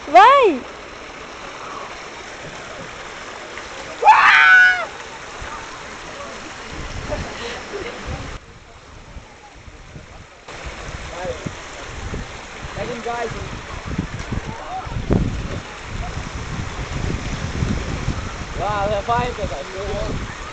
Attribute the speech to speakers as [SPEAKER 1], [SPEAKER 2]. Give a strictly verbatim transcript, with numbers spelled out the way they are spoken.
[SPEAKER 1] Vai!
[SPEAKER 2] Let him guide you. Wow, they're fine,